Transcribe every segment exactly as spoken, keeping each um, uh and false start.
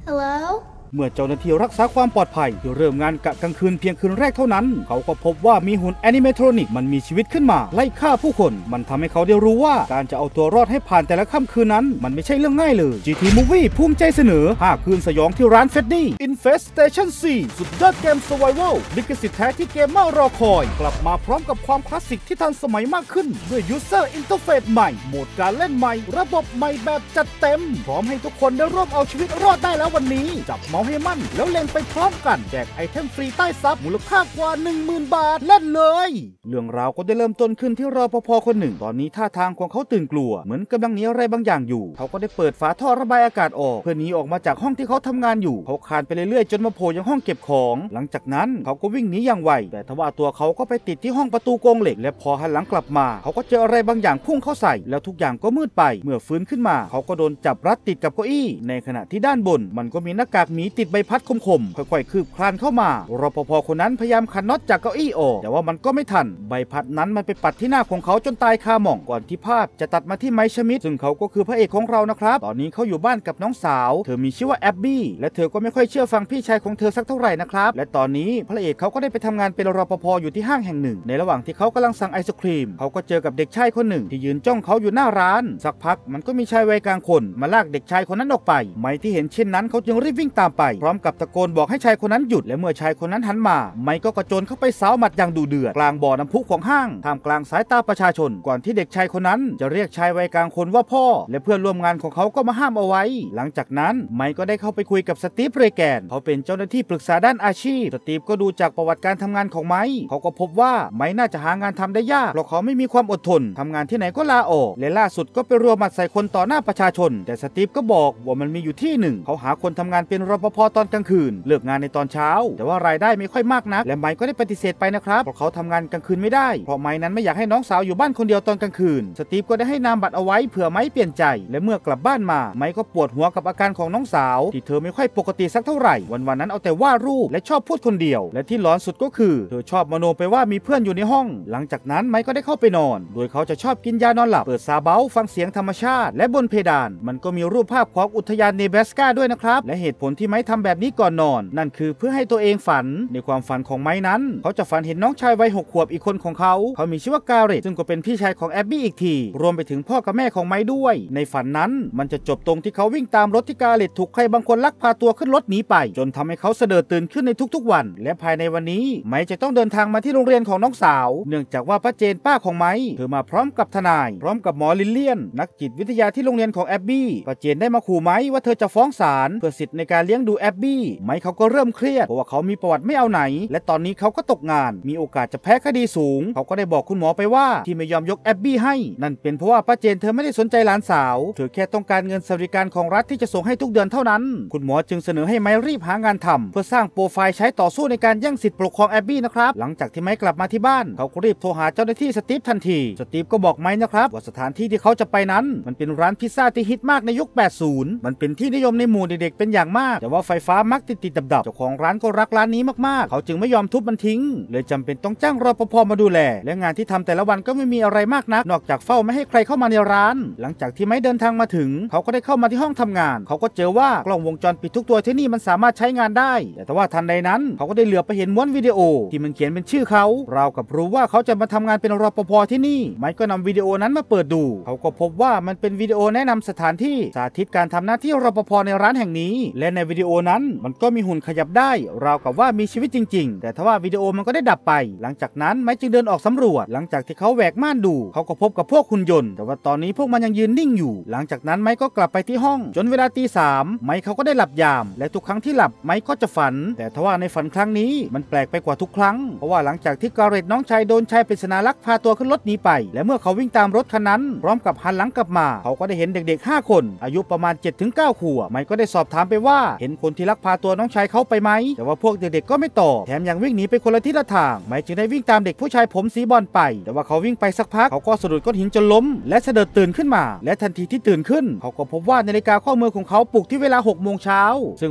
Hello เมื่อเจ้าหน้าที่รักษาความปลอดภัยที่เริ่มงานกะกลางคืนเพียงคืนแรกเท่านั้นเขาก็พบว่ามีหุ่นแอนิเมทรอนิกมันมีชีวิตขึ้นมาไล่ฆ่าผู้คนมันทำให้เขาได้รู้ว่าการจะเอาตัวรอดให้ผ่านแต่ละค่ำคืนนั้นมันไม่ใช่เรื่องง่ายเลย จี ที Movie ภูมิใจเสนอห้าคืนสยองที่ร้านเฟดดี้ Infestation สี่ สุดยอดเกม Survival ลิขสิทธิ์แท้ที่เกมเมอร์รอคอยกลับมาพร้อมกับความคลาสสิกที่ทันสมัยมากขึ้นด้วย User Interface ใหม่โหมดการเล่นใหม่ระบบใหม่แบบจัดเต็มพร้อมให้ทุกคนได้ร่วมเอาชีวิตรอดได้แล้ววันนี้จับเมาส์ให้มั่นแล้วไปพร้อมกันแจกไอเทมฟรีใต้ซับมูลค่ากว่า หนึ่งหมื่น บาทเล่นเลยเรื่องราวก็ได้เริ่มต้นขึ้นที่รปภ.คนหนึ่งตอนนี้ท่าทางของเขาตื่นกลัวเหมือนกำลังหนีอะไรบางอย่างอยู่เขาก็ได้เปิดฝาท่อระบายอากาศออกเพื่อหนีออกมาจากห้องที่เขาทำงานอยู่เขาคลานไปเรื่อยๆจนมาโผล่ยังห้องเก็บของหลังจากนั้นเขาก็วิ่งหนีอย่างไวแต่ทว่าตัวเขาก็ไปติดที่ห้องประตูกรงเหล็กและพอหันหลังกลับมาเขาก็เจออะไรบางอย่างพุ่งเข้าใส่แล้วทุกอย่างก็มืดไปเมื่อฟื้นขึ้นมาเขาก็โดนจับรัดติดกับเก้าอี้ในขณะที่ด้านบนมันก็มีหน้ากากหมีติดใบพัดคมๆค่อยๆคืบคลานเข้ามารปภ.คนนั้นพยายามขันน็อตจากเก้าอี้ออกแต่ว่ามันก็ไม่ทันใบพัดนั้นมันไปปัดที่หน้าของเขาจนตายคาหม่องก่อนที่ภาพจะตัดมาที่ไมค์ชมิดซึ่งเขาก็คือพระเอกของเรานะครับตอนนี้เขาอยู่บ้านกับน้องสาวเธอมีชื่อว่าแอบบี้และเธอก็ไม่ค่อยเชื่อฟังพี่ชายของเธอสักเท่าไหร่นะครับและตอนนี้พระเอกเขาก็ได้ไปทำงานเป็นรปภ.อยู่ที่ห้างแห่งหนึ่งในระหว่างที่เขากำลังสั่งไอศครีมเขาก็เจอกับเด็กชายคนหนึ่งที่ยืนจ้องเขาอยู่หน้าร้านสักพักมันก็มีชายวัยกลางคนมาลากเด็กชายคนนั้นออกไปไมค์ที่เห็นเช่นนั้นเขาจึงรีบวิ่งตามไปพร้อมกับตะโกนบอกให้ชายคนนั้นหยุดและเมื่อชายคนนั้นหันมาไมค์ก็กระโจนเข้าไปสาวหมัดอย่างดุเดือดกลางบ่อน้ำพุของห้างท่ามกลางสายตาประชาชนก่อนที่เด็กชายคนนั้นจะเรียกชายวัยกลางคนว่าพ่อและเพื่อนร่วมงานของเขาก็มาห้ามเอาไว้หลังจากนั้นไมค์ก็ได้เข้าไปคุยกับสตีฟเรแกนเขาเป็นเจ้าหน้าที่ปรึกษาด้านอาชีพสตีฟก็ดูจากประวัติการทำงานของไมค์เขาก็พบว่าไมค์น่าจะหางานทำได้ยากเพราะเขาไม่มีความอดทนทำงานที่ไหนก็ลาออกและล่าสุดก็ไปรัวหมัดใส่คนต่อหน้าประชาชนแต่สตีฟก็บอกว่ามันมีอยู่ที่หนึ่งเขาหาคนทำงานเป็นรปภ.ตอนกลางคืนเลิกงานในตอนเช้าแต่ว่ารายได้ไม่ค่อยมากนักและไมค์ก็ได้ปฏิเสธไปนะครับเพราะเขาทำงานกลางคืนไม่ได้เพราะไมค์นั้นไม่อยากให้น้องสาวอยู่บ้านคนเดียวตอนกลางคืนสตีฟก็ได้ให้นามบัตรเอาไว้เผื่อไมค์เปลี่ยนใจและเมื่อกลับบ้านมาไมค์ก็ปวดหัวกับอาการของน้องสาวที่เธอไม่ค่อยปกติสักเท่าไหร่วันๆนั้นเอาแต่วาดรูปและชอบพูดคนเดียวและที่ร้อนสุดก็คือเธอชอบมโนไปว่ามีเพื่อนอยู่ในห้องหลังจากนั้นไมค์ก็ได้เข้าไปนอนโดยเขาจะชอบกินยานอนหลับเปิดซาเบาฟังเสียงธรรมชาติและบนเพดานมันก็มีรูปภาพของอุทยานเนบราสกาด้วยนะครับและเหตุผลที่ไมค์ทำแบบนี้ก่อนนอนนั่นคือเพื่อให้ตัวเองฝันในความฝันของไมค์นั้นเขาจะฝันเห็นน้องชายวัยหกขวบอีกคนของเขาเขามีชื่อว่าการ์เรตซึ่งก็เป็นพี่ชายของแอบบี้อีกทีรวมไปถึงพ่อกับแม่ของไมค์ด้วยในฝันนั้นมันจะจบตรงที่เขาวิ่งตามรถที่การ์เรตถูกใครบางคนลักพาตัวขึ้นรถหนีไปจนทำให้เขาเสดอตื่นขึ้นในทุกๆวันและภายในวันนี้ไมค์จะต้องเดินทางมาที่โรงเรียนของน้องสาวเนื่องจากว่าป้าเจนป้าของไมค์เธอมาพร้อมกับทนายพร้อมกับหมอลิลเลียนนักจิตวิทยาที่โรงเรียนของแอบบี้ป้าเจนได้มาขู่ไมค์ว่าเธอจะฟ้องศาลเพื่อสิทธิ์ในการเลี้ยงดูแอบบี้ไมค์เขาก็เริ่มเครียดเพราะว่าเขามีประวัติไม่เอาไหนและตอนนี้เขาก็ตกงานมีโอกาสจะแพ้คดีสูงเขาก็ได้บอกคุณหมอไปว่าที่ไม่ยอมยกแอบบี้ให้นั่นเป็นเพราะว่าป้าเจนเธอไม่ได้สนใจหลานสาวเธอแค่ต้องการเงินสวัสดิการของรัฐที่จะส่งให้ทุกเดือนเท่านั้นคุณหมอจึงเสนอให้ไมค์รีบหางานทำเพื่อสร้างโปรไฟล์ใช้ต่อสู้ในการแย่งสิทธิ์ปกครองแอบบี้นะครับหลังจากที่ไมค์กลับมาที่บ้านเขาก็รีบโทรหาเจ้าหน้าที่สตีฟทันทีสตีฟก็บอกไมค์นะครับว่าสถานที่ที่เขาจะไปนั้นมันเป็นร้านพิซซ่าที่ฮิตมากในยุคแปดสิบมันเป็นที่นิยมในหมู่เด็กๆเป็นอย่างมากแต่ว่าไฟฟ้ามักติดติดดับๆเจ้าของร้านก็รักร้านนี้มากๆเขาจึงไม่ยอมทุบมันทิ้งเลยจำเป็นต้องจ้างรปภ.มาดูแลและงานที่ทำแต่ละวันก็ไม่มีอะไรมากนักนอกจากเฝ้าไม่ให้ใครเข้ามาในร้านหลังจากที่ไมค์เดินทางมาถึงเขาก็ได้เข้ามาที่ห้องทำงานเขาก็เจอว่ากล้องวงจรปิดทุกตัวที่นี่มันสามารถใช้งานได้แต่ว่าทันใดนั้นเขาก็ได้เหลือบไปเห็นม้วนวิดีโอที่มันเขียนเป็นชื่อเขาราวกับรู้ว่าเขาจะมาทำงานเป็นรปภ.ที่นี่ไมค์ก็นำวิดีโอนั้นมาเปิดดูเขาก็พบว่ามันเป็นวิดีโอแนะนำสถานที่สาธิตการทำหน้าที่รปภ.ในร้านแห่งนี้และในวิดีโอนั้นมันก็มีหุ่นขยับได้ราวกับว่ามีชีวิตจริงๆแต่ทว่าวิดีโอมันก็ได้ดับไปหลังจากนั้นไมค์จึงเดินออกสำรวจหลังจากที่เขาแหวกม่านดูเขาก็พบกับพวกหุ่นยนต์แต่ว่าตอนนี้พวกมันยังยืนนิ่งอยู่หลังจากนั้นไมค์ก็กลับไปที่ห้องจนเวลาตีสามไมค์เขาก็ได้หลับยามและทุกครั้งที่หลับไมค์ก็จะฝันแต่ทว่าในฝันครั้งนี้มันแปลกไปกว่าทุกครั้งเพราะว่าหลังจากที่การ์เรตน้องชายโดนชายปริศนาลักพาตัวขึ้นรถหนีไปและเมื่อเขาวิ่งตามรถคันนั้นพร้อมกับหันหลังกลับมาเขาก็ได้เห็นเด็กๆห้าคนอายุประมาณ เจ็ดถึงเก้า ขวบไมค์ก็ได้สอบถามไปว่าเห็นคนที่ลักพาตัวน้องชายเขาไปไหมแต่ว่าพวกเด็กๆก็ไม่ตอบแถมยังวิ่งหนีไปคนละทิศละทางไมค์จึงได้วิ่งตามเด็กผู้ชายผมสีบอลไปแต่ว่าเขาวิ่งไปสักพักเขาก็สะดุดก้อนหินจนล้มและเสด็จตื่นขึ้นมาและทันทีที่ตื่นขึ้นเขาก็พบว่านาฬิกาข้อมือของเขาปลุกที่เวลาหกโมงเช้าซึ่งมันก็เป็นเว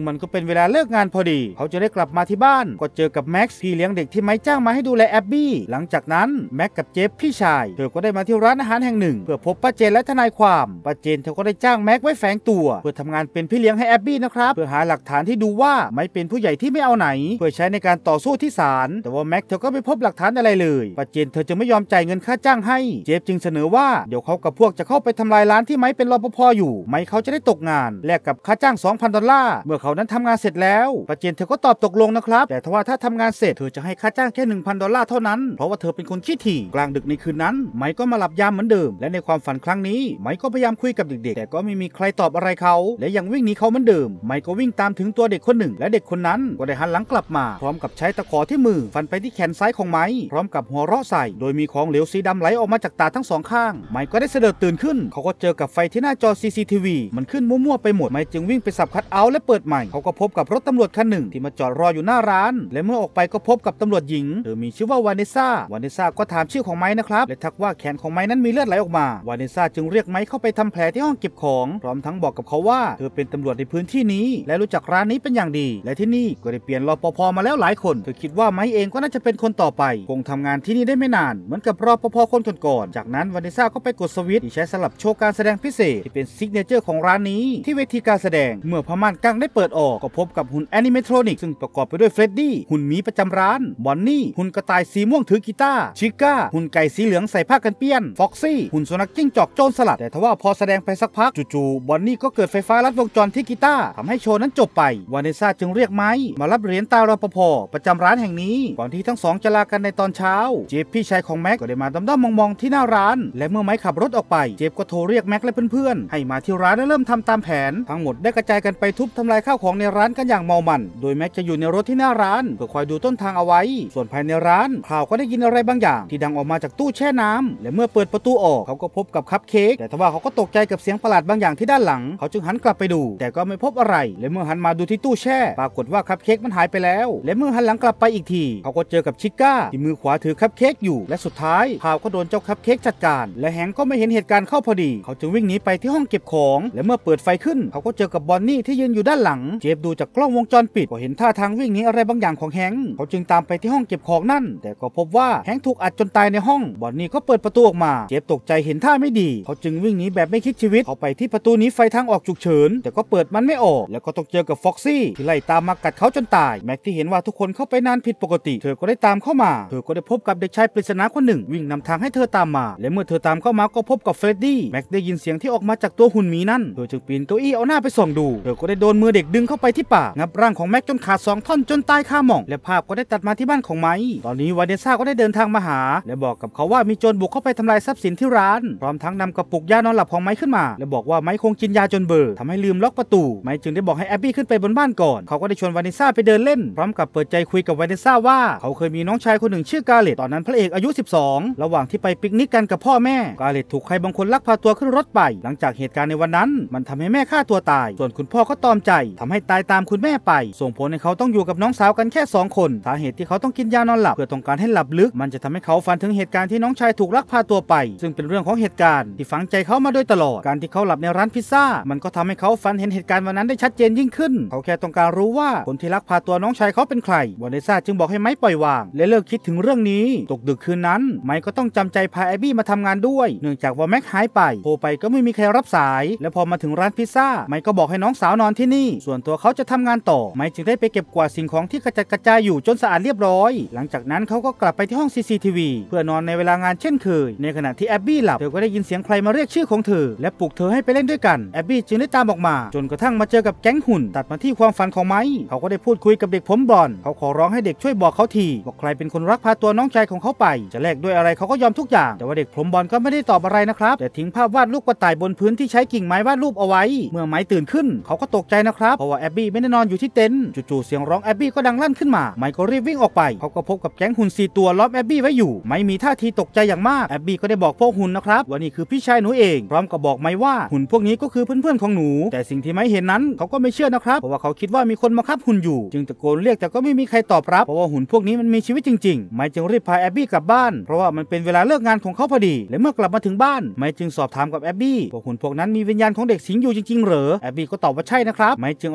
เวลาเลิกงานพอดีเขาจะได้กลับมาที่บ้านก็เจอกับแม็กซ์พี่เลี้ยงเด็กที่ไม้จ้างมาให้ดูแลแอบบี้หลังจากนั้นแม็กกับเจฟพี่ชายเธอก็ได้มาที่ร้านอาหารแห่งหนึ่งเพื่อพบป้าเจนและทนายความป้าเจนเธอก็ได้จ้างแม็กไว้แฝงตัวเพื่อทำงานเป็นพี่เลี้ยงให้แอบบี้นะครับเพื่อหาหลักฐานที่ดูว่าไม่เป็นผู้ใหญ่ที่ไม่เอาไหนเพื่อใช้ในการต่อสู้ที่ศาลแต่ว่าแม็กเธอก็ไม่พบหลักฐานอะไรเลยป้าเจนเธอจะไม่ยอมจ่ายเงินค่าจ้างให้เจฟจึงเสนอว่าเดี๋ยวเขากับพวกจะเข้าไปทำลายร้านที่ไม้เป็นรปภอยู่ไม้เขาจะได้ตกงานแลกกับค่าจ้าง สองพัน ดอลลาร์เมื่อเขานั้นทำงานเสร็จแล้วป้าเจนเธอก็ตอบตกลงนะครับแต่ทว่าถ้าทำงานเสร็จเธอจะให้ค่าจ้างแค่ หนึ่งพัน ดอลลาร์เท่านั้นเพราะว่าเธอเป็นคนขี้ถี่กลางดึกในคืนนั้นไม้ก็มาหลับยามเหมือนเดิมและในความฝันครั้งนี้ไม้ก็พยายามคุยกับเด็กๆแต่ก็ไม่มีใครตอบอะไรเขาและยังวิ่งหนีเขาเหมือนเดิมไม้ก็วิ่งตามถึงตัวเด็กคนหนึ่งและเด็กคนนั้นก็ได้หันหลังกลับมาพร้อมกับใช้ตะขอที่มือฟันไปที่แขนซ้ายของไม้พร้อมกับหัวเราะใส่โดยมีของเหลวสีดำไหลออกมาจากตาทั้งสองข้างไม้ก็ได้เสด็จตื่นขึ้นเขาก็เจอกับไฟที่หน้าจอ ซี ซี ที วี มันขึ้นมั่วๆไปหมดไม้จึงวิ่งไปสับคัทเอาท์และเปิดใหม่เขาก็พบกับรถตำรวจคันหนึ่งที่มาจอดรออยู่หน้าร้านและเมื่อออกไปก็พบกับตำรวจหญิงเธอมีชื่อว่าวานิซ่าวานิซ่าก็ถามชื่อของไม้นะครับและทักว่าแขนของไม้นั้นมีเลือดไหลออกมาวานิซ่าจึงเรียกไม้เข้าไปทำแผลที่ห้องเก็บของพร้อมทั้งบอกกับเขาว่าเธอเป็นตำรวจในพื้นที่นี้และรู้จักร้านนี้เป็นอย่างดีและที่นี่ก็ได้เปลี่ยนรปภมาแล้วหลายคนเธอคิดว่าไม้เองก็น่าจะเป็นคนต่อไปคงทำงานที่นี่ได้ไม่นานเหมือนกับรปภคนก่อนๆจากนั้นวานิซ่าก็ไปกดสวิตช์ที่ใช้สำหรับโชว์การแสดงพิเศษที่เป็นซิกเนเจอร์ของร้านนี้ที่เวทีการแสดงเมื่อผ้าม่านกั้งได้เปิดออกก็พบกับหุ่นแอนิเมทรอนิกซึ่งประกอบไปด้วยเฟรดดี้หุ่นหมีประจำร้านบอนนี่หุ่นกระต่ายสีม่วงถือกีตาร์ชิก้าหุ่นไก่สีเหลืองใส่ผ้ากันเปื้อนฟ็อกซี่หุ่นสุนัขจิ้งจอกโจรสลัดแต่ทว่าพอแสดงไปสักพักจู่ๆบอนนี่ก็เกิดไฟฟ้าลัดวงจรที่กีตาร์ทำให้โชว์นั้นจบไปวานิซ่าจึงเรียกไม้มารับเหรียญตารปภประจำร้านแห่งนี้ก่อนที่ทั้งสองจะลากันในตอนเช้าเจฟพี่ชายของแม็กก็ได้มาด้อมๆมองๆที่หน้าร้านและเมื่อไม้ขับรถออกไปเจฟก็โทรเรียกแม็กและเพื่อนๆให้มาที่ร้านและเริ่มทำตามแผนทั้งหมดได้กระจายกันไปทุบทำลายข้าวของในร้านกันอย่างเมามันโดยแม็กจะอยู่ในรถที่หน้าร้านเพื่อคอยดูต้นทางเอาไว้ส่วนภายในร้านข่าวก็ได้ยินอะไรบางอย่างที่ดังออกมาจากตู้แช่น้ำและเมื่อเปิดประตูออกเขาก็พบกับคัพเค้กแต่ทว่าเขาก็ตกใจกับเสียงประหลาดบางอย่างที่ด้านหลังเขาจึงหันกลับไปดูแต่ก็ไม่พบอะไรและเมื่อหันมาดูที่ตู้แช่ปรากฏว่าคัพเค้กมันหายไปแล้วและเมื่อหันหลังกลับไปอีกทีเขาก็เจอกับชิก้าที่มือขวาถือคัพเค้กอยู่และสุดท้ายข่าวก็โดนเจ้าคัพเค้กจัดการและแฮงก์ก็ไม่เห็นเหตุการณ์เข้าพอดีเขาจึงวิ่งหนีไปที่ห้องเก็บของและเมื่อเปิดไฟขึ้นเขาก็เจอกับบอนนี่ที่ยืนอยู่ด้านหลังเจฟดูจากกล้องวงจรปิดก็เห็นท่าทางวิ่งหนีอะไรบางอย่างของแฮงก์เขาจึงตามไปที่ห้องเก็บของนั่นแต่ก็พบว่าแฮงก์ถูกอัดจนตายในห้องบอนนี่ก็เปิดประตูออกมาเจฟตกใจเห็นท่าไม่ดีเขาจึงวิ่งหนีแบบไม่คิดชีวิตเขาไปที่ประตูหนีไฟทางออกฉุกเฉินแต่ก็เปิดมันไม่ออกแล้วก็ต้องเจอกับฟ็อกซี่ที่ไล่ตามมากัดเขาจนตายแม็กที่เห็นว่าทุกคนเข้าไปนานผิดปกติเธอก็ได้ตามเข้ามาเธอก็ได้พบกับเด็กชายปริศนาคนหนึ่งวิ่งนำทางให้เธอตามมาและเมื่อเธอตามเข้ามาก็พบกับเฟรดดี้แม็กได้ยินเสียงที่ออกมาจากตัวหุ่นหมีนั่นเธอจึงปีนเก้าอี้เอาหน้าไปส่องดูเธอก็ได้โดนมือเด็กดึงเข้าไปที่ปากงับร่างของแม็กจนขาดสองท่อนจนตายคาหม่องและภาพก็ได้ตัดมาที่บ้านของไม้ตอนนี้วาเนซ่าก็ได้เดินทางมาหาและบอกกับเขาว่ามีโจรบุกเข้าไปทำลายทรัพย์สินที่ร้านพร้อมทั้งนำกระปุกยานอนหลับของไม้ขึ้นมาและบอกว่าไม้คงกินยาจนเบลอทำให้ลืมล็อกประตูไม้จึงได้บอกให้แอบบี้ขึ้นไปบนบ้านก่อนเขาก็ได้ชวนวาเนซ่าไปเดินเล่นพร้อมกับเปิดใจคุยกับวาเนซ่าว่าเขาเคยมีน้องชายคนหนึ่งชื่อกาเลตตอนนั้นพระเอกอายุสิบสองระหว่างที่ไปปิกนิกกันกับพ่อแม่กาเลตถูกใครบางคนลักพาตัวขึ้นรถไปหลังจากเหตุการณ์ในวันนั้นมันทำให้แม่ฆ่าตัวตายส่วนคุณพ่อก็ตอมใจทำให้ตายตามคุณแม่ไปส่งผลให้เขาต้องอยู่กับน้องสาวกันแค่สองคนสาเหตุที่เขาต้องกินยานอนหลับเพื่อต้องการให้หลับลึกมันจะทำให้เขาฝันถึงเหตุการณ์ที่น้องชายถูกลักพาตัวไปซึ่งเป็นเรื่องของเหตุการณ์ที่ฝังใจเขามาโดยตลอดการที่เขาหลับในร้านพิซซ่ามันก็ทำให้เขาฝันเห็นเหตุการณ์วันนั้นได้ชัดเจนยิ่งขึ้นเขาแค่ต้องการรู้ว่าคนที่ลักพาตัวน้องชายเขาเป็นใครวาเนซ่าจึงบอกให้ไม้ปล่อยวางและเลิกคิดถึงเรื่องนี้ตกดึกคืนนั้นไม้ก็ต้องจำใจพาแอบบี้มาทำงานด้วยเนื่องจากว่าแม็กหายไปโทรไปก็ไม่มีใครรับสายและพอมาถึงร้านพิซซ่าไม้ก็บอกให้น้องสาวนอนที่นี่ส่วนตัวเขาจะทำงานต่อไม้จึงได้ไปเก็บกวาดสิ่งของที่กระจัดกระจายอยู่จนสะอาดเรียบร้อยหลังจากนั้นเขาก็กลับไปที่ห้อง ซี ซี ที วี เพื่อนอนในเวลางานเช่นเคยในขณะที่แอบบี้หลับเธอก็ได้ยินเสียงใครมาเรียกชื่อของเธอและปลุกเธอให้ไปเล่นด้วยกันแอบบี้จึงได้ตามออกมาจนกระทั่งมาเจอกับแก๊งหุ่นตัดมาที่ความฝันของไม้เขาก็ได้พูดคุยกับเด็กผมบลอนด์เขาขอร้องให้เด็กช่วยบอกเขาทีบอกใครเป็นคนรักพาตัวน้องชายของเขาไปจะแลกด้วยอะไรเขาก็ยอมทุกอย่างแต่ว่าเด็กผมบลอนด์ก็ไม่ได้ตอบอะไรนะครับแต่ทิ้งภาพวาดรูปกระต่ายบนพื้นที่ใช้กิ่งไม้วาดรูปเอาไว้เมื่อไม้ตื่นขึ้นเขาก็ตกใจนะครับเพราะว่าแอบบี้ไม่ได้นอนอยู่ที่เต็นท์จู่ๆเสียงร้องแอบบี้ก็ดังลั่นขึ้นมาไม้ก็รีบวิ่งออกไปเขาก็พบกับแก๊งหุ่นสี่ตัวล้อมแอบบี้ไว้อยู่ไม้มีท่าทีตกใจอย่างมากแอบบี้ก็ได้บอกพวกหุ่นนะครับว่านี่คือพี่ชายหนูเองพร้อมกับบอกไม้ว่าหุ่นพวกนี้ก็คือเพื่อนๆของหนูแต่สิ่งที่ไม้เห็นนั้นเขาก็ไม่เชื่อนะครับเพราะว่าเขาคิดว่ามีคนมาคับหุ่นอยู่จึงตะโกนเรียกแต่ก็ไม่มีใครตอบรับเพราะว่าหุ่นพวกนี้มันมีชีวิตจริงๆไม้จึงรีบพาแอบบี้กลับบ้านเพราะว่ามันเป็นเวลาเลิกงานของเขาพอดีและเมื่อกลับมาถึงบ้านไม้จึงสอบถามกับแอบบี้ว่าหุ่นพวกนั้นมีวิญญาณของเด็กสิงอยู่จริงๆเหรอแอบบี้ก็ตอบว่าใช่นะครับไม้จึงเอารูปที่แ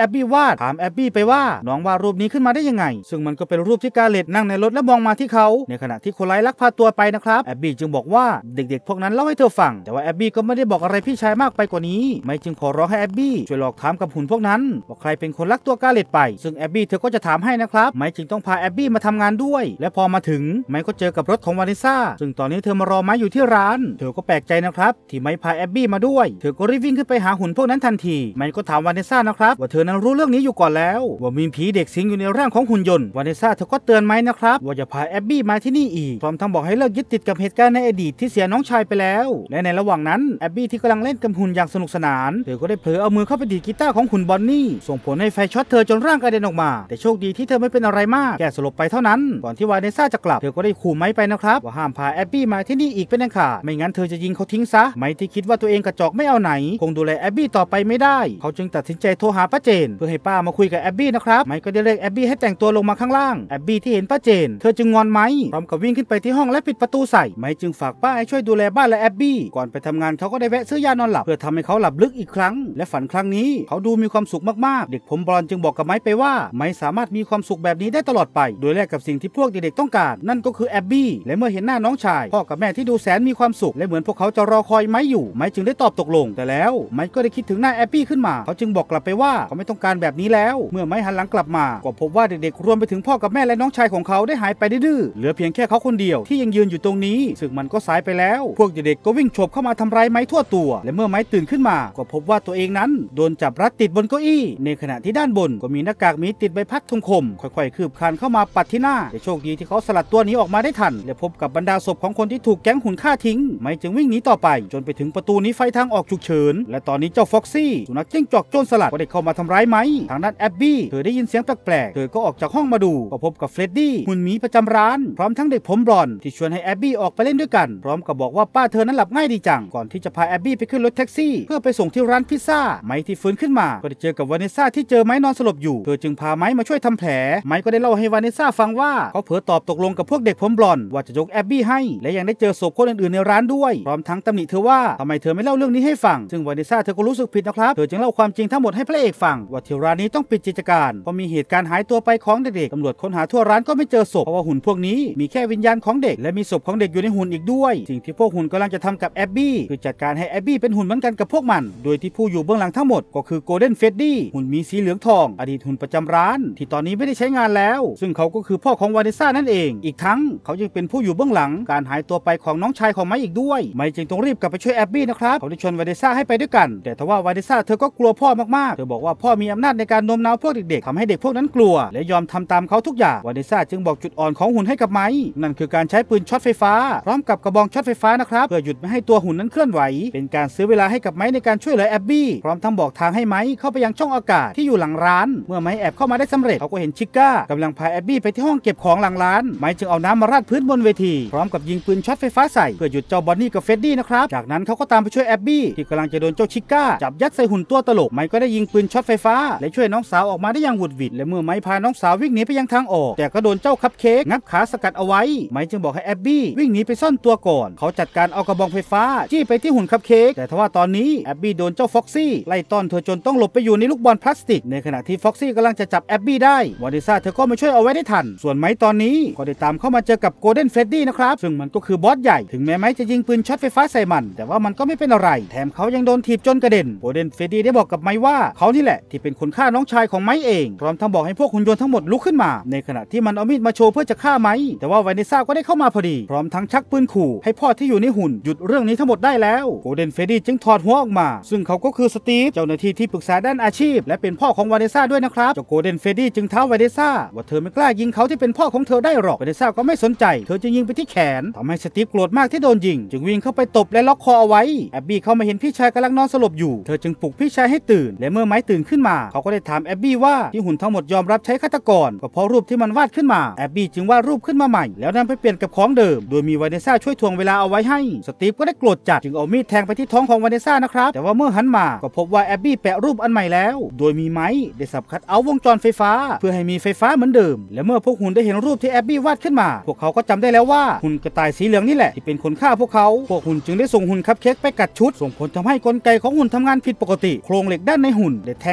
แอบบี้วาดถามแอบบี้ไปว่าน้องวาดรูปนี้ขึ้นมาได้ยังไงซึ่งมันก็เป็นรูปที่กาเลตนั่งในรถและมองมาที่เขาในขณะที่คนร้ายลักพาตัวไปนะครับแอบบี้จึงบอกว่าเด็กๆพวกนั้นเล่าให้เธอฟังแต่ว่าแอบบี้ก็ไม่ได้บอกอะไรพี่ชายมากไปกว่านี้ไม่จึงขอร้องให้แอบบี้ช่วยหลอกถามกับหุ่นพวกนั้นว่าใครเป็นคนลักตัวกาเลตไปซึ่งแอบบี้เธอก็จะถามให้นะครับไม่จึงต้องพาแอบบี้มาทำงานด้วยและพอมาถึงไมค์ก็เจอกับรถของวานิซ่าซึ่งตอนนี้เธอมารอไมค์อยู่ที่ร้านเธอก็แปลกใจนะครับที่ไมค์พาแอบบี้มาด้วยเธอก็รีบวิ่งขึ้นไปหาหุ่นพวกนั้นทันทีไมค์ก็ถามวานิซ่านะครับว่าเธอนั้นรู้เรื่องนี้อยู่ก่อนแล้วว่ามีผีเด็กสิงอยู่ในร่างของหุ่นยนต์วานิซ่าเธอก็เตือนไมค์นะครับว่าอย่าพาแอบบี้มาที่นี่อีกพร้อมทั้งบอกให้เลิกยึดติดกับเหตุการณ์ในอดีตที่เสียน้องชายไปแล้วและในระหว่างนั้นแอบบี้ที่กำลังเล่นกับหุ่นอย่างสนุกสนานเธอก็ได้เผลอเอามือเข้าไปดีดกีตาร์ของหุ่นบอนนี่ส่งผลให้ไฟช็อตเธอจนร่างกระเด็นออกมาแต่โชคดีที่เธอไม่เป็นอะไรมากแค่สลบไปเท่านั้นก่อนที่วานิซ่าจะกลับเธอก็ได้ขู่ไมค์ไปนะครับว่าห้ามพาแอบบี้มาที่นี่อีกเป็นอันขาดไม่งั้นเธอจะยิงเขาทิ้งซะไมค์ที่คิดว่าตัวเองกระจอกไม่เอาไหนคงดูแลแอบบี้ต่อไปไม่ได้เขาจึงตัดสินใจโทรหาป้าเจนเพื่อให้ป้ามาคุยกับแอบบี้นะครับไมค์ก็ได้เรียกแอบบี้ให้แต่งตัวลงมาข้างล่างแอบบี้ที่เห็นป้าเจนเธอจึงงอนไมค์พร้อมกับวิ่งขึ้นไปที่ห้องและปิดประตูใส่ไมค์จึงฝากป้าให้ช่วยดูแลบ้านและแอบบี้ก่อนไปทำงานเขาก็ได้แวะซื้อยานอนหลับเพื่อทำให้เขาหลับลึกอีกครั้งและฝันครั้งนี้เขาดูมีความสุขมากๆเด็กผมบลอนจึงบอกกับไมค์ไปว่าไมค์สามารถมีความสุขแบบนี้ได้ตลอดไปโดยแลกกับสิ่งที่พวกเด็กๆต้องการนั่นก็คือแอบบี้และเมื่อเห็นหน้าน้องชายพ่อกับแม่ที่ดูแสนมีความสุขและเหมือนพวกเขาจะรอคอยไมค์อยู่ไมค์จึงได้ตอบตกลงแต่แล้วไมค์ก็ได้คิดถึงหน้าแอบบี้ขึ้นมาเขาจึงบอกกลับไปว่าเขาไม่ต้องการแบบนี้แล้วเมื่อไมค์หันหลังกลับมาก็พบว่าเด็กๆรวมไปถึงพ่อกับแม่และน้องชายของเขาได้หายไปดื้อเหลือเพียงแค่เขาคนเดียวที่ยังยืนอยู่ตรงนี้ซึ่งมันก็สายไปแล้วพวกเด็กๆก็วิ่งโฉบเข้ามาทำร้ายไมค์ทั่วตัวและเมื่อไมค์ตื่นขึ้นมาก็พบว่าตัวเองนั้นโดนจับรัดติดบนเก้าอี้ในขณะที่ด้านบนก็มีหน้ากากหมีติดใบพัดคมๆค่อยๆคืบคลานเข้ามาปัดที่หน้าแต่โชคดีที่เขาสลัดตัวนี้ออกมาได้ทันและพบกับบรรดาศพของคนที่ถูกแก๊งหุ่นฆ่าทิ้งไมค์จึงวิ่งหนีต่อไปจนไปถึงประตูนี้ไฟทางออกฉุกเฉินและตอนนี้เจ้าฟ็อกซี่สุนัขจิ้งจอกโจรสลัดก็ได้เข้ามาทำร้ายไมค์ทางด้านแอบบี้เธอได้ยินเสียงแปลกๆเธอก็ออกจากห้องมาดูก็พบกับเฟรดดี้หุ่นหมีประจำร้านพร้อมทั้งเด็กผมบลอนด์ที่ชวนให้แอบบี้ออกไปเล่นด้วยกันพร้อมกับบอกว่าป้าเธอนั้นหลับง่ายดีจังก่อนที่จะพาแอบบี้ไปขึ้นรถแท็กซี่เพื่อไปส่งที่ร้านพิซซ่าไมค์ที่ฟื้นขึ้นมาก็ได้เจอกับวานิซ่าที่เจอไมค์นอนสลบอยู่เธอจึงพาไมค์มาช่วยทำแผลไมค์ก็ได้เล่าให้วานิซ่าฟังว่าเขาเผลอตอบตกลงกับพวกเด็กผมบลอนด์ว่าจะยกแอบบี้ให้และยังได้เจอศพคนอื่นๆในร้านด้วยพร้อมทั้งตำหนิเธอว่าทำไมเธอไม่เล่าเรื่องนี้ให้ฟังซึ่งวานิซ่าเธอก็รู้สึกผิดนะครับเธอจึงเล่าความจริงทั้งหมดให้พระเอกฟังว่าที่ร้านนี้ต้องปิดกิจการเพราะมีเหตุการณ์หายตัวไปของเด็กๆตำรวจค้นหาทั่วร้านก็ไม่เจอศพเพราะว่าหุ่นพวกนี้มีแค่วิญญาณของเด็กและมีศพของเด็กอยู่ในหุ่นอีกด้วยสิ่งที่พวกหุ่นกำลังจะทำกับแอบบี้คือจัดการให้แอบบี้เป็นหุ่นเหมือนกันกับพวกมันโดยที่ผู้อยู่เบื้องหลังทั้งหมดก็คือโกลเด้นเฟรดดี้หุ่นมีสีเหลืองทองอดีตหุ่นประจำร้านที่ตอนนี้ไม่ได้ใช้งานแล้วซึ่งเขาก็คือพ่อของวานิซ่านั่นเองอีกทั้งเขายังเป็นผู้อยู่เบื้องหลังการหายตัวไปของน้องชายของไมค์อีกด้วยไมค์จึงต้องรีบกลับไปช่วยแอบบี้นะครับเขาได้ชวนวานิซ่าให้ไปด้วยกันแต่ทว่าวานิซ่าเธอก็กลัวพ่อมากๆเธอบอกว่าพ่อมีอำนาจในการโน้มน้าวพวกเด็กๆทำให้เด็กพวกนั้นกลัวและยอมทำตามเขาทุกอย่างวานิซ่าจึงบอกจุดอ่อนของหุ่นให้กับไมค์นั่นคือการใช้ปืนช็อตไฟฟ้าพร้อมกับกระบองช็อตไฟฟ้านะครับเพื่อหยุดไม่ให้ตัวหุ่นนั้นเคลื่อนไหวเป็นการซื้อเวลาให้กับไมค์ในการช่วยเหลือแอบบี้พร้อมทั้งบอกทางให้ไมค์เข้าไปยังช่องอากาศที่อยู่หลังร้านเมื่อไมค์แอบเข้ามาได้สำเร็จเขาก็เห็นชิก้ากำลังพาแอบบี้ไปที่ห้องเก็บของหลังร้านไมค์จึงเอาน้ำมาราดพื้นบนเวทีพร้อมกับยิงปืนช็อตไฟฟ้าใส่เพื่อหยุดเจ้าบอนนี่กับเฟรดดี้นะครับจากนั้นเขาก็ตามไปช่วยแอบบี้ที่กำลังจะโดนเจ้าชิก้าจับยัดใส่หุ่นตัวตลกไมค์ก็ได้ยิงปืนช็อตไฟฟ้าและช่วยน้องสาวออกมาได้อย่างหวุดหวิดและเมื่อไมค์พาน้องสาววิ่งหนีไปยังทางออกแต่ก็โดนเจ้าคัพเค้กงับขาสกัดเอาไว้ไมค์จึงบอกให้แอบบี้วิ่งหนีไปซ่อนตัวก่อนเขาจัดการเอากระบองไฟฟ้าจี้ไปที่หุ่นคัพเค้กแต่ทว่าตอนนี้แอบบี้โดนเจ้าฟ็อกซี่ไล่ต้อนเธอจนต้องหลบไปอยู่ในลูกบอลพลาสติกในขณะที่ฟ็อกซี่กำลังจะจับแอบบี้ได้วานิซ่าเธอก็มาช่วยเอาไว้ได้ทันส่วนไมค์ตอนนี้ก็ได้ตามเข้ามาเจอกับโกลเด้นเฟรดดี้นะครับซึ่งมันก็คือบอสใหญ่ถึงแม้ไมค์จะยิงปืนช็อตไฟฟ้าใส่มันแต่ว่ามันก็ไม่เป็นอะไรแถมเขายังโดนถีบจนกระเด็นโกลเด้นเฟรดดี้ได้บอกกับไมค์ว่าเขานี่แหละที่เป็นคนฆ่าน้องชายของไมค์เองพร้อมทั้งบอกให้พวกหุ่นยนต์ทั้งหมดลุกขึ้นมาในขณะที่มันเอามีดมาโชว์เพื่อจะฆ่าไมค์แต่ว่าวานิซ่าก็ได้เข้ามาพอดีพร้อมทั้งชักปืนขู่ให้พ่อที่อยู่ในหุ่นหยุดเรื่องนี้ทั้งหมดได้แล้วโกลเด้นเฟรดดี้จึงถอดหัวออกมาซึ่งเขาก็คือสตีฟเจ้าหน้าที่ที่ปรึกษาด้านอาชีพและเป็นพ่อของวานิซ่าด้วยนะครับเจ้าโกลเด้นเฟรดดี้จึงท้าวานิซ่าว่าเธอไม่กล้ายิงเขาที่เป็นพ่อของเธอได้หรอกวานิซ่าก็ไม่สนใจเธอจึงยิงไปที่แขนทำให้สตีฟโกรธมากที่โดนยิงจึงวิ่งเข้าไปตบและล็อกคอเอาไว้แอบบี้เข้ามาเห็นพี่ชายกำลังนอนสลบอยู่เธอจึงปลุกพี่ชายให้ตื่นและเมื่อไม้ตื่นขึ้นมาเขาก็ได้ถามแอบบี้ว่าที่หุ่นทั้งหมดยอมรับใช้ฆาตกรก็เพราะรูปที่มันวาดขึ้นมาแอบบี้จึงวาดรูปขึ้นมาใหม่แล้วนำไปเปลี่ยนกับของเดิมโดยมีวานิซ่าช่วยทวงเวลาเอาไว้ให้สตีฟก็ได้โกรธจัดจึงเอามีดแทงไปที่ท้องของวานิซ่านะครับแต่ว่าเมื่อหันมาก็พบว่าแอบบี้แปะรูปอันใหม่แล้วโดยมีไม้ได้สับคัดเอาวงจรไฟฟ้าเพื่อให้มีไฟฟ้าเหมือนเดิมและเมื่อพวกหุ่นได้เห็นรูปที่แอบบี้วาดขึ้นมาพวกเขาก็จำได้แล้วว่าหุ่นกระต่ายสีเหลืองนี่แหละที่เป็นคนฆ่าพวกเขาพวกหุ่นจึงได้ส่งหุ่นคัพเค้กไปกัดชุดส่งผลทำให้กลไกของหุ่นทำงานผิดปกติโครงเหล็กด้านในหุ่นได้แทง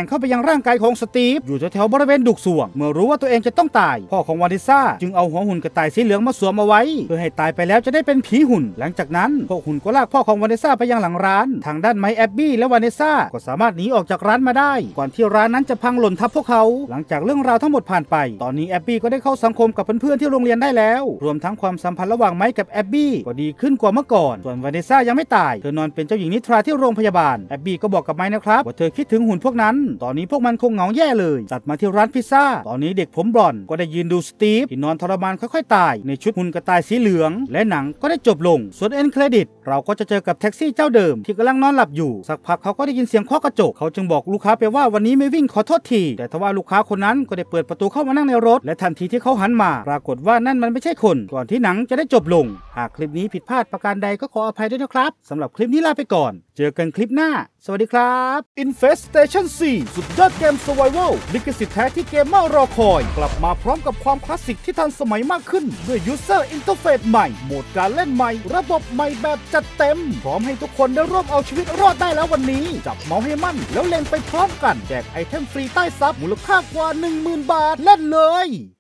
เข้าไปยังร่างกายของสตีฟอยู่แถวๆบริเวณดุกส่วงเมื่อรู้ว่าตัวเองจะต้องตายพ่อของวานิสซาจึงเอาหัวหุ่นกระต่ายสีเหลืองมาสวมเอาไว้เพื่อให้ตายไปแล้วจะได้เป็นผีหุ่นหลังจากนั้นพวกหุ่นก็ลากพ่อของวานิสซาไปยังหลังร้านทางด้านไมค์แอบบี้และวานิสซาก็สามารถหนีออกจากร้านมาได้ก่อนที่ร้านนั้นจะพังหล่นทับพวกเขาหลังจากเรื่องราวทั้งหมดผ่านไปตอนนี้แอบบี้ก็ได้เข้าสังคมกับเพื่อนๆที่โรงเรียนได้แล้วรวมทั้งความสัมพันธ์ระหว่างไมค์กับแอบบี้ก็ดีขึ้นกว่าเมื่อก่อนส่วนวานิสซายังไม่ตายเธอนอนเป็นเจ้าหญิงนิทราที่โรงพยาบาลแอบบี้ก็บอกกับไมค์นะครับว่าเธอคิดถึงหุ่นพวกนั้นตอนนี้พวกมันคงเหงาแย่เลยตัดมาที่ร้านพิซซ่าตอนนี้เด็กผมบลอนด์ก็ได้ยืนดูสตีฟที่นอนทรมานค่อยๆตายในชุดหุ่นกระต่ายสีเหลืองและหนังก็ได้จบลงส่วนเอ็นเครดิตเราก็จะเจอกับแท็กซี่เจ้าเดิมที่กำลังนอนหลับอยู่สักพักเขาก็ได้ยินเสียงเคาะกระจกเขาจึงบอกลูกค้าไปว่าวันนี้ไม่วิ่งขอโทษทีแต่ทว่าลูกค้าคนนั้นก็ได้เปิดประตูเข้ามานั่งในรถและทันทีที่เขาหันมาปรากฏว่านั่นมันไม่ใช่คนก่อนที่หนังจะได้จบลงหากคลิปนี้ผิดพลาดประการใดก็ขออภัยด้วยนะครับสำหรับคลิปนี้ลาไปก่อนเจอกันคลิปหน้าสวัสดีครับ Infestation สี่ สุดยอดเกม Survival ลิขสิทธิ์แท้ที่เกมเมอร์รอคอยกลับมาพร้อมกับความคลาสสิกที่ทันสมัยมากขึ้นด้วย User Interface ใหม่โหมดการเล่นใหม่ระบบใหม่แบบจัดเต็มพร้อมให้ทุกคนได้ร่วมเอาชีวิตรอดได้แล้ววันนี้จับเมาส์ให้มั่นแล้วเล็งไปพร้อมกันแจกไอเทมฟรีใต้ซับมูลค่ากว่า หนึ่งหมื่น บาทเล่นเลย